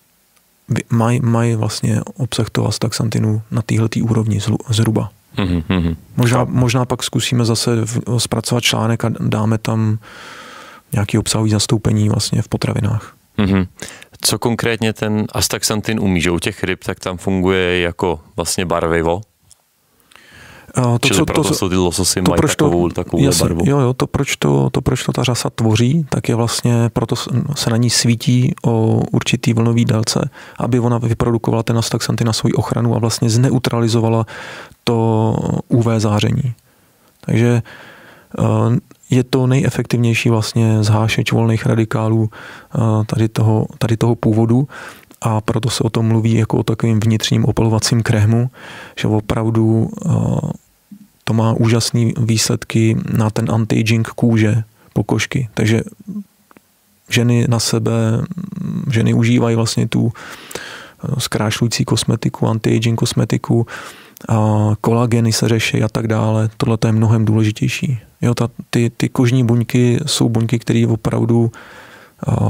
mají maj vlastně obsah toho astaxantinu na téhletý úrovni zhruba.
Mm-hmm.
Možná, možná pak zkusíme zase zpracovat článek a dáme tam nějaký obsahový zastoupení vlastně v potravinách.
Mm-hmm. Co konkrétně ten astaxantin umí? Že u těch ryb tak tam funguje jako vlastně barvivo? To, Čili co, proto to, jsou ty lososy mají takovou, takovou barvu.
Jo, jo, to proč to, to, proč to ta řasa tvoří, tak je vlastně, proto se na ní svítí o určitý vlnový délce, aby ona vyprodukovala ten astaxantin na svoji ochranu a vlastně zneutralizovala to U V záření. Takže je to nejefektivnější vlastně zhášeč volných radikálů tady toho, tady toho původu a proto se o tom mluví jako o takovým vnitřním opalovacím krému, že opravdu to má úžasné výsledky na ten anti-aging kůže, pokožky. Takže ženy na sebe, ženy užívají vlastně tu zkrášlující kosmetiku, anti-aging kosmetiku, a kolageny se řeší a tak dále. Tohle je mnohem důležitější. Jo, ta, ty, ty kožní buňky jsou buňky, které opravdu a,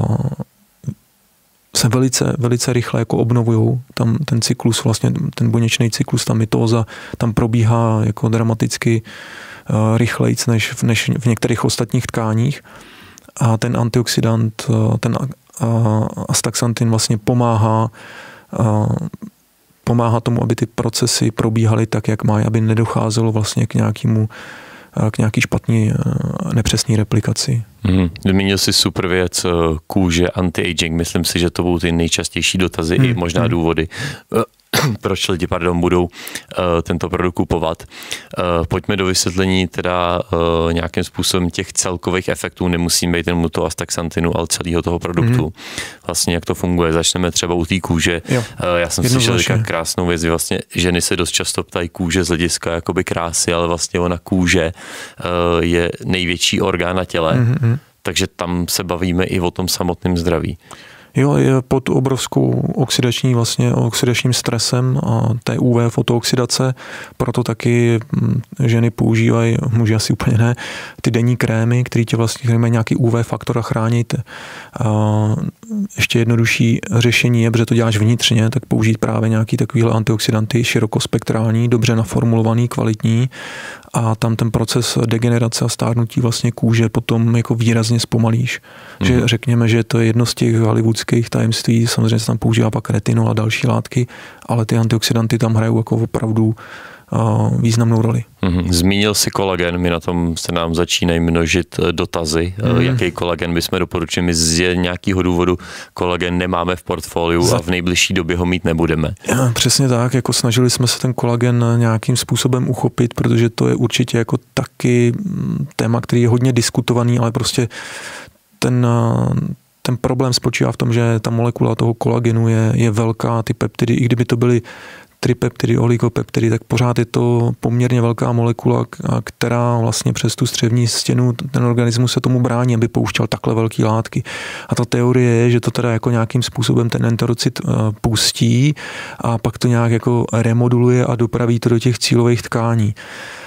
se velice, velice rychle jako obnovují. Tam ten cyklus, vlastně ten buněčný cyklus, ta mitóza, tam probíhá jako dramaticky a, rychlejc než v, než v některých ostatních tkáních. A ten antioxidant, ten astaxantin vlastně pomáhá a, pomáhá tomu, aby ty procesy probíhaly tak, jak mají, aby nedocházelo vlastně k nějakému, k nějaký špatný, nepřesný replikaci.
Mm, zmínil jsi super věc, kůže, anti-aging. Myslím si, že to budou ty nejčastější dotazy mm, i možná mm. důvody, proč lidi, pardon, budou uh, tento produkt kupovat. Uh, pojďme do vysvětlení teda uh, nějakým způsobem těch celkových efektů. Nemusím být jenom u toho astaxantinu, ale celého toho produktu. Mm. Vlastně jak to funguje. Začneme třeba u té kůže. Uh, já jsem slyšel krásnou věc, vlastně ženy se dost často ptají kůže z hlediska jakoby krásy, ale vlastně ona kůže uh, je největší orgán na těle. Mm-hmm. Takže tam se bavíme i o tom samotném zdraví.
Jo, je pod obrovskou oxidační vlastně oxidačním stresem a té U V fotooxidace, proto taky ženy používají, muži asi úplně ne, ty denní krémy, které tě vlastně mají nějaký U V faktor a chránit. A ještě jednodušší řešení je, protože to děláš vnitřně, tak použít právě nějaký takovýhle antioxidanty širokospektrální, dobře naformulovaný, kvalitní a tam ten proces degenerace a stárnutí vlastně kůže potom jako výrazně zpomalíš. Mm-hmm. Že řekněme, že to je jedno z těch hollywoodských tajemství, samozřejmě se tam používá pak retinol a další látky, ale ty antioxidanty tam hrajou jako opravdu uh, významnou roli.
Mm-hmm. Zmínil si kolagen, my na tom se nám začínají množit dotazy. Mm-hmm. Jaký kolagen bychom doporučili? My z nějakého důvodu kolagen nemáme v portfoliu Za... a v nejbližší době ho mít nebudeme.
Ja, přesně tak, jako snažili jsme se ten kolagen nějakým způsobem uchopit, protože to je určitě jako taky téma, který je hodně diskutovaný, ale prostě ten Ten problém spočívá v tom, že ta molekula toho kolagenu je, je velká, ty peptidy, i kdyby to byly tripeptidy, oligopeptidy, tak pořád je to poměrně velká molekula, která vlastně přes tu střevní stěnu ten organismus se tomu brání, aby pouštěl takhle velké látky. A ta teorie je, že to teda jako nějakým způsobem ten enterocit pustí a pak to nějak jako remoduluje a dopraví to do těch cílových tkání.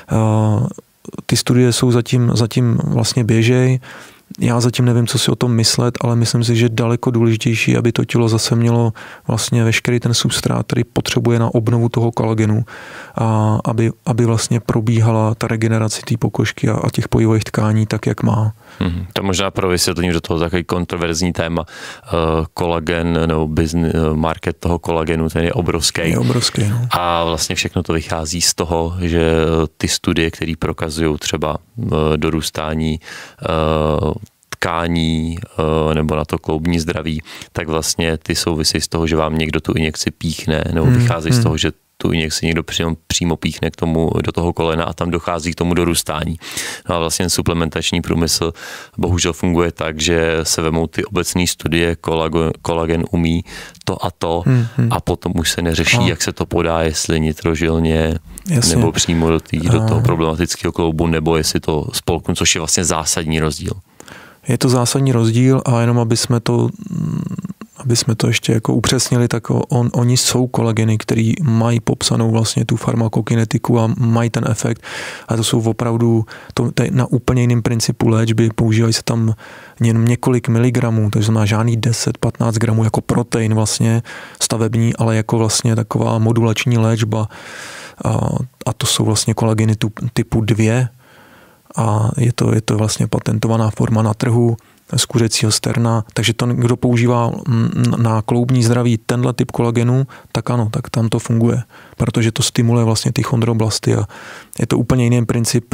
Ty studie jsou zatím, zatím vlastně běžej. Já zatím nevím, co si o tom myslet, ale myslím si, že daleko důležitější, aby to tělo zase mělo vlastně veškerý ten substrát, který potřebuje na obnovu toho kolagenu a aby, aby vlastně probíhala ta regenerace té pokožky a, a těch pojivových tkání tak, jak má.
Hmm, to možná pro vysvětlení, že to je takový kontroverzní téma. Uh, kolagen nebo business, market toho kolagenu, ten je obrovský.
Je obrovský, no.
A vlastně všechno to vychází z toho, že ty studie, které prokazují třeba uh, dorůstání uh, tkání nebo na to kloubní zdraví, tak vlastně ty souvisí z toho, že vám někdo tu injekci píchne, nebo vychází hmm. z toho, že tu injekci někdo přímo, přímo píchne k tomu, do toho kolena a tam dochází k tomu dorůstání. No a vlastně suplementační průmysl bohužel funguje tak, že se vemou ty obecné studie, kolagen, kolagen umí to a to hmm. a potom už se neřeší, a. jak se to podá, jestli nitrožilně, Jasně. nebo přímo do, tý, do toho problematického kloubu, nebo jestli to spolknu, což je vlastně zásadní rozdíl.
Je to zásadní rozdíl a jenom aby jsme to, aby jsme to ještě jako upřesnili, tak on, oni jsou kolageny, který mají popsanou vlastně tu farmakokinetiku a mají ten efekt. A to jsou opravdu to, to na úplně jiném principu léčby. Používají se tam jenom několik miligramů, takže má žádný deset patnáct gramů jako protein vlastně stavební, ale jako vlastně taková modulační léčba. A, a to jsou vlastně kolageny typu dvě. A je to, je to vlastně patentovaná forma na trhu z kuřecího sterna, takže to, kdo používá na kloubní zdraví tenhle typ kolagenu, tak ano, tak tam to funguje, protože to stimuluje vlastně ty chondroblasty a je to úplně jiný princip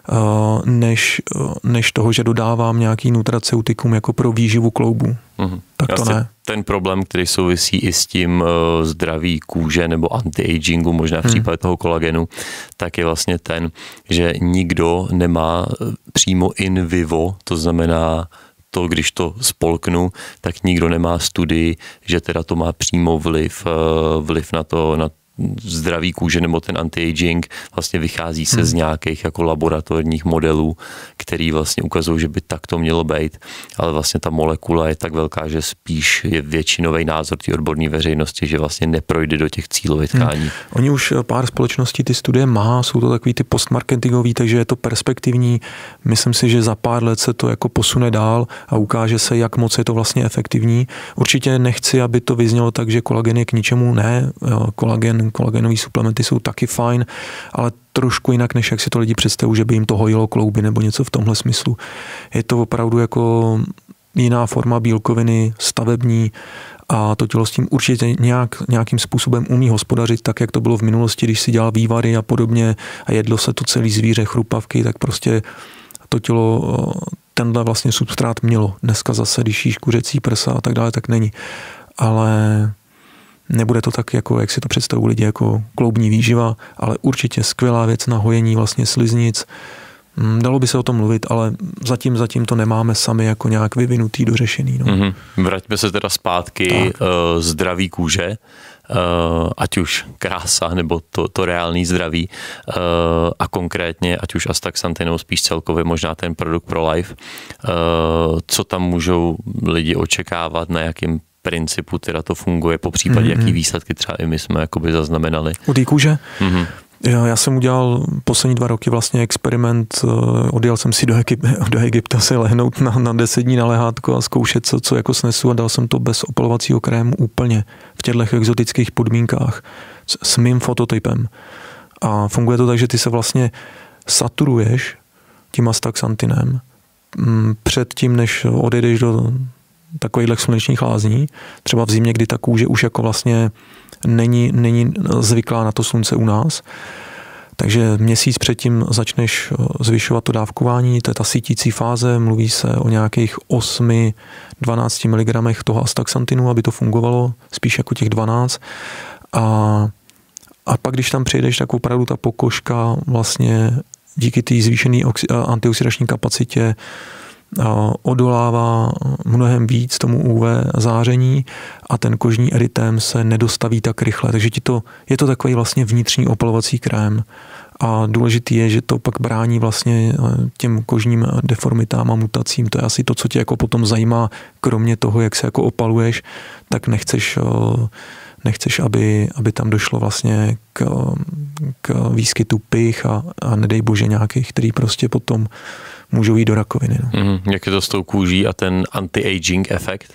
než, než toho, že dodávám nějaký nutraceutikum jako pro výživu kloubu. Mm-hmm. Tak to ne.
Ten problém, který souvisí i s tím uh, zdraví kůže nebo anti-agingu, možná v hmm. případě toho kolagenu, tak je vlastně ten, že nikdo nemá přímo in vivo, to znamená to, když to spolknu, tak nikdo nemá studii, že teda to má přímo vliv, uh, vliv na to, na zdraví kůže nebo ten anti-aging vlastně vychází se hmm. z nějakých jako laboratorních modelů, který vlastně ukazují, že by tak to mělo být, ale vlastně ta molekula je tak velká, že spíš je většinový názor té odborné veřejnosti, že vlastně neprojde do těch cílových tkání. Hmm.
Oni už pár společností ty studie má, jsou to takový ty postmarketingový, takže je to perspektivní. Myslím si, že za pár let se to jako posune dál a ukáže se, jak moc je to vlastně efektivní. Určitě nechci, aby to vyznělo tak, že kolagen je k ničemu, ne, kolagen, kolagenový suplementy jsou taky fajn, ale trošku jinak, než jak si to lidi představují, že by jim to hojilo klouby nebo něco v tomhle smyslu. Je to opravdu jako jiná forma bílkoviny, stavební, a to tělo s tím určitě nějak, nějakým způsobem umí hospodařit, tak jak to bylo v minulosti, když si dělal vývary a podobně a jedlo se to celý zvíře, chrupavky, tak prostě to tělo tenhle vlastně substrát mělo. Dneska zase, když jíš kuřecí prsa a tak dále, tak není. Ale nebude to tak, jako jak si to představují lidi, jako kloubní výživa, ale určitě skvělá věc na hojení vlastně sliznic. Dalo by se o tom mluvit, ale zatím, zatím to nemáme sami jako nějak vyvinutý, dořešený. No.
Mm-hmm. Vraťme se teda zpátky uh, zdraví kůže, uh, ať už krása nebo to, to reálný zdraví uh, a konkrétně, ať už astaxanthin nebo spíš celkově možná ten produkt pro life. Uh, co tam můžou lidi očekávat, na jakým principu teda to funguje, po případě mm-hmm. jaký výsledky třeba i my jsme jakoby zaznamenali.
U té kůže?
Mm-hmm.
Já jsem udělal poslední dva roky vlastně experiment, odjel jsem si do, Egyp- do Egypta se lehnout na, na deset dní na lehátko a zkoušet, co, co jako snesu, a dal jsem to bez opalovacího krému úplně v těchto exotických podmínkách s, s mým fototypem. A funguje to tak, že ty se vlastně saturuješ tím astaxanthinem před tím, než odejdeš do takových slunečních lázní, třeba v zimě, kdy ta kůže už jako vlastně není, není zvyklá na to slunce u nás. Takže měsíc předtím začneš zvyšovat to dávkování, to je ta sítící fáze, mluví se o nějakých osm až dvanáct miligramech toho astaxanthinu, aby to fungovalo, spíš jako těch dvanáct. A, a pak, když tam přijdeš, tak opravdu ta pokožka vlastně díky té zvýšené antioxidační kapacitě odolává mnohem víc tomu U V záření a ten kožní erytém se nedostaví tak rychle. Takže ti to, je to takový vlastně vnitřní opalovací krém. A důležitý je, že to pak brání vlastně těm kožním deformitám a mutacím. To je asi to, co tě jako potom zajímá, kromě toho, jak se jako opaluješ, tak nechceš, nechceš aby, aby tam došlo vlastně k, k výskytu pych a, a nedej bože nějakých, který prostě potom můžou jít do rakoviny. No.
Mm, jak je to s tou kůží a ten anti-aging efekt?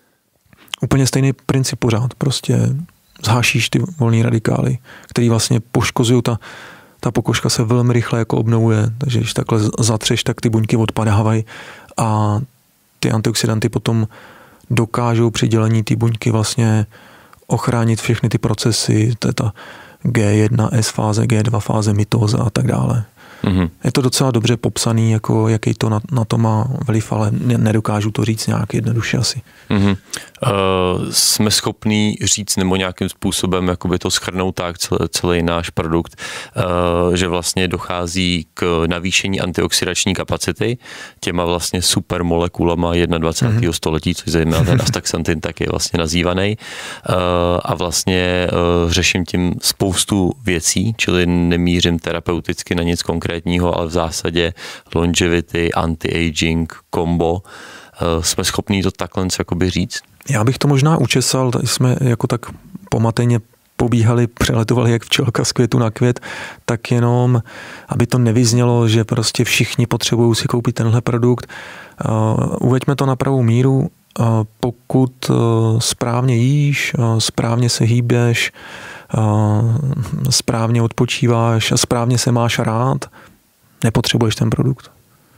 Úplně stejný princip pořád. Prostě zhášíš ty volné radikály, který vlastně poškozují, ta, ta pokožka se velmi rychle jako obnovuje, takže když takhle zatřeš, tak ty buňky odpadávají a ty antioxidanty potom dokážou při dělení ty buňky vlastně ochránit všechny ty procesy, to je ta G jedna S fáze, G dva fáze mitóza a tak dále. Mm-hmm. Je to docela dobře popsaný, jako jaký to na, na to má vliv, ale nedokážu to říct nějak jednoduše asi.
Mm-hmm. Uh, jsme schopní říct nebo nějakým způsobem jakoby to shrnout tak celý, celý náš produkt, uh, že vlastně dochází k navýšení antioxidační kapacity těma vlastně supermolekulama dvacátého prvního Mm-hmm. století, což zejména ten astaxanthin tak je vlastně nazývaný. Uh, a vlastně uh, řeším tím spoustu věcí, čili nemířím terapeuticky na nic konkrétního, ale v zásadě longevity, anti-aging, kombo. Uh, jsme schopní to takhle jakoby říct?
Já bych to možná učesal, tady jsme jako tak pomateně pobíhali, přeletovali jak včelka z květu na květ, tak jenom, aby to nevyznělo, že prostě všichni potřebují si koupit tenhle produkt. Uh, uveďme to na pravou míru. Uh, pokud uh, správně jíš, uh, správně se hýbeš, uh, správně odpočíváš a správně se máš rád, nepotřebuješ ten produkt.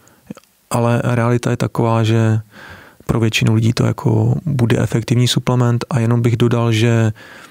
Ale realita je taková, že pro většinu lidí to jako bude efektivní suplement a jenom bych dodal, že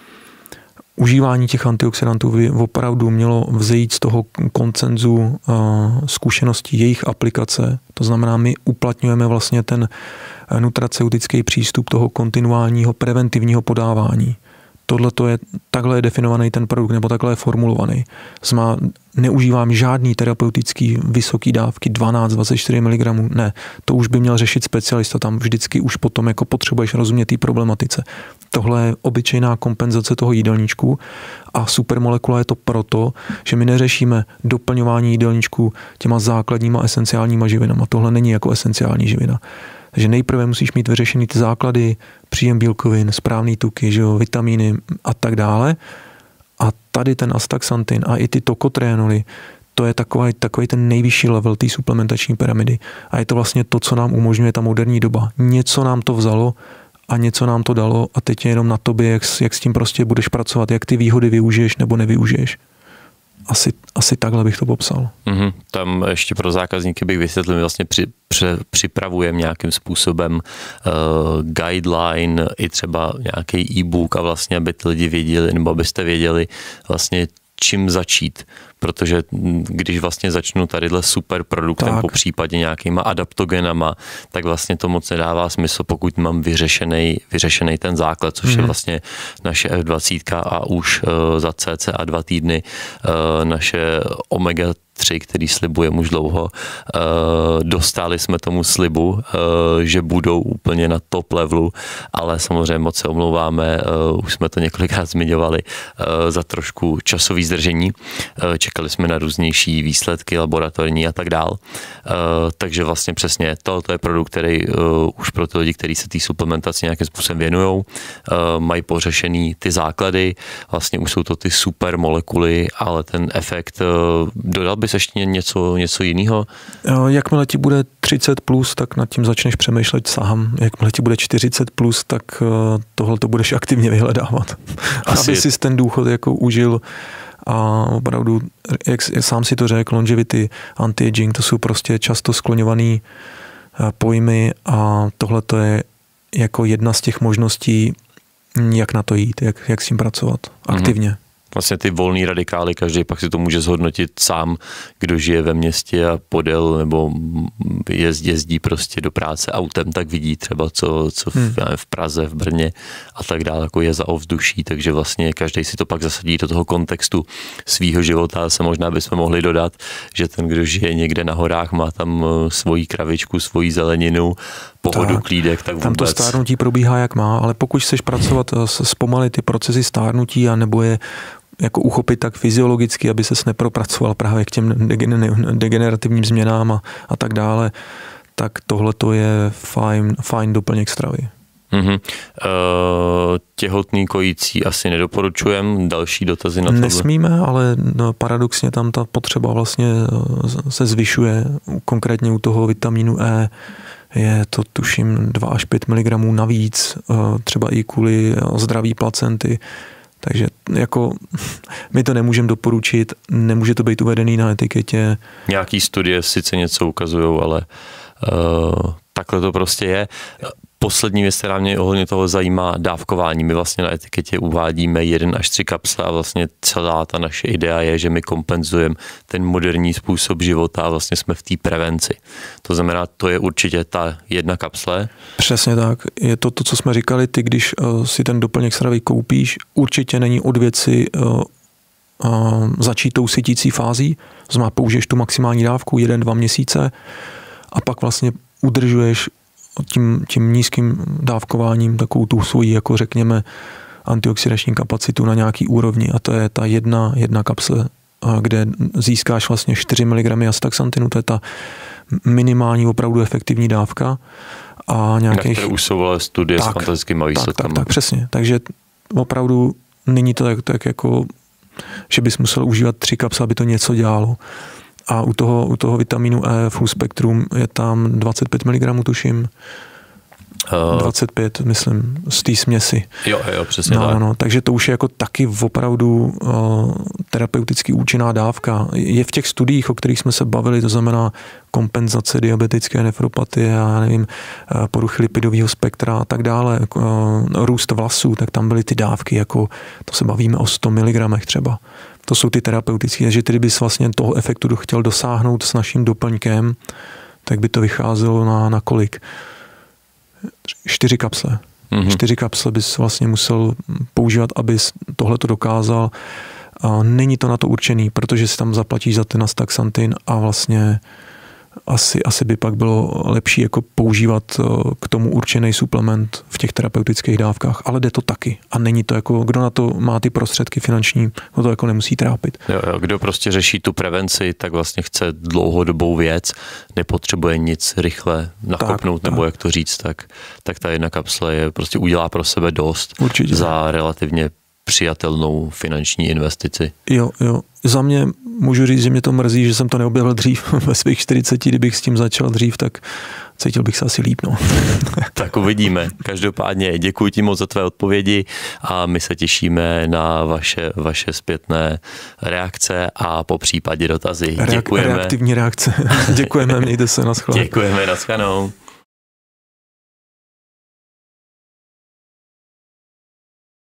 užívání těch antioxidantů by opravdu mělo vzejít z toho konsenzu zkušeností jejich aplikace. To znamená, my uplatňujeme vlastně ten nutraceutický přístup toho kontinuálního preventivního podávání. Tohle to je, takhle je definovaný ten produkt, nebo takhle je formulovaný. Znamená, neužívám žádný terapeutický vysoký dávky, dvanáct až dvacet čtyři miligramů, ne. To už by měl řešit specialista, tam vždycky už potom jako potřebuješ rozumět té problematice. Tohle je obyčejná kompenzace toho jídelníčku a supermolekula je to proto, že my neřešíme doplňování jídelníčku těma základníma esenciálníma živinama. Tohle není jako esenciální živina. Takže nejprve musíš mít vyřešený ty základy, příjem bílkovin, správný tuky, že jo, vitamíny a tak dále. A tady ten astaxantin a i ty tokotrénoly, to je takový, takový ten nejvyšší level té suplementační pyramidy. A je to vlastně to, co nám umožňuje ta moderní doba. Něco nám to vzalo a něco nám to dalo a teď je jenom na tobě, jak, jak s tím prostě budeš pracovat, jak ty výhody využiješ nebo nevyužiješ. Asi, asi takhle bych to popsal.
Mm-hmm. Tam ještě pro zákazníky bych vysvětlil, my vlastně při, při, připravujeme nějakým způsobem uh, guideline i třeba nějaký e-book a vlastně, aby ty lidi věděli, nebo abyste věděli vlastně čím začít, protože když vlastně začnu tadyhle super produktem, po případě nějakýma adaptogenama, tak vlastně to moc nedává smysl, pokud mám vyřešený, vyřešený ten základ, což mm. je vlastně naše F dvacet a už uh, za cca dva týdny uh, naše omega tři, který slibujeme už dlouho. Dostali jsme tomu slibu, že budou úplně na top levelu, ale samozřejmě moc se omlouváme, už jsme to několikrát zmiňovali, za trošku časový zdržení. Čekali jsme na různější výsledky laboratorní a tak dál. Takže vlastně přesně tohle je produkt, který už pro ty lidi, kteří se té suplementaci nějakým způsobem věnujou, mají pořešený ty základy, vlastně už jsou to ty super molekuly, ale ten efekt dodal bys ještě něco, něco jiného?
Jakmile ti bude třicet plus, tak nad tím začneš přemýšlet sám. Jakmile ti bude čtyřicet plus, tak tohle to budeš aktivně vyhledávat. Asi aby si ten důchod jako užil a opravdu, jak, jak sám si to řekl, longevity, anti-aging, to jsou prostě často skloňované pojmy a tohle to je jako jedna z těch možností, jak na to jít, jak, jak s tím pracovat aktivně. Mm-hmm.
Vlastně ty volný radikály, každý pak si to může zhodnotit sám, kdo žije ve městě a podél nebo jezdí, jezdí prostě do práce autem, tak vidí třeba, co, co v, hmm. v Praze, v Brně a tak dále, jako je za ovzduší, takže vlastně každý si to pak zasadí do toho kontextu svýho života. Se možná bychom mohli dodat, že ten, kdo žije někde na horách, má tam svoji kravičku, svoji zeleninu, pohodu, tak, klídek, tak vůbec.
Tam to stárnutí probíhá jak má, ale pokud chceš pracovat zpomalit ty procesy stárnutí a nebo je jako uchopit tak fyziologicky, aby ses nepropracoval právě k těm degenerativním změnám a, a tak dále, tak tohle to je fajn, fajn doplněk stravy.
Mm-hmm. Uh, těhotný kojící asi nedoporučujem, další dotazy na to?
Nesmíme, ale no, paradoxně tam ta potřeba vlastně se zvyšuje, konkrétně u toho vitamínu E je to tuším dva až pět miligramů navíc, třeba i kvůli zdraví placenty. Takže jako my to nemůžeme doporučit, nemůže to být uvedený na etiketě.
Nějaký studie sice něco ukazují, ale uh, takhle to prostě je. Poslední věc, která mě ohledně toho zajímá, dávkování. My vlastně na etiketě uvádíme jeden až tři kapsle a vlastně celá ta naše idea je, že my kompenzujeme ten moderní způsob života a vlastně jsme v té prevenci. To znamená, to je určitě ta jedna kapsle.
Přesně tak. Je to to, co jsme říkali, ty, když uh, si ten doplněk stravy koupíš, určitě není od věci uh, uh, začít tou sytící fází. To znamená, použiješ tu maximální dávku jeden, dva měsíce a pak vlastně udržuješ tím, tím nízkým dávkováním takovou tu svoji, jako řekněme, antioxidační kapacitu na nějaký úrovni a to je ta jedna, jedna kapsle, kde získáš vlastně čtyři miligramy astaxantinu, to je ta minimální opravdu efektivní dávka a nějakých...
Na už jsou ale studie tak, s fantastickými výsledky.
Tak, tak, tak, přesně. Takže opravdu není to tak, tak jako, že bys musel užívat tři kapsle, aby to něco dělalo. A u toho, u toho vitamínu E full spektrum je tam dvacet pět miligramů, tuším. Uh, dvacet pět, myslím, z té směsi.
Jo, jo, přesně
no,
tak.
No, takže to už je jako taky opravdu uh, terapeuticky účinná dávka. Je v těch studiích, o kterých jsme se bavili, to znamená kompenzace diabetické nefropatie, já nevím, poruchy lipidového spektra a tak dále, uh, růst vlasů, tak tam byly ty dávky, jako to se bavíme o sto miligramech třeba. To jsou ty terapeutické, takže ty bys vlastně toho efektu chtěl dosáhnout s naším doplňkem, tak by to vycházelo na, na kolik? Čtyři kapsle. Mm-hmm. Čtyři kapsle bys vlastně musel používat, abys tohleto dokázal. A není to na to určený, protože si tam zaplatíš za ten astaxantin a vlastně asi, asi by pak bylo lepší jako používat k tomu určený suplement v těch terapeutických dávkách, ale jde to taky a není to jako, kdo na to má ty prostředky finanční, no to jako nemusí trápit.
Jo, jo, kdo prostě řeší tu prevenci, tak vlastně chce dlouhodobou věc, nepotřebuje nic rychle nakopnout, tak, nebo tak. jak to říct, tak, tak ta jedna kapsle je prostě udělá pro sebe dost. Určitě. Za relativně přijatelnou finanční investici.
Jo, jo. Za mě můžu říct, že mě to mrzí, že jsem to neobjevil dřív ve svých čtyřiceti, kdybych s tím začal dřív, tak cítil bych se asi líp. No.
Tak uvidíme. Každopádně děkuji ti moc za tvé odpovědi a my se těšíme na vaše, vaše zpětné reakce a po případě dotazy.
Reak-
Děkujeme.
Reaktivní reakce. Děkujeme, mějte se, naschledanou.
Děkujeme, naschledanou.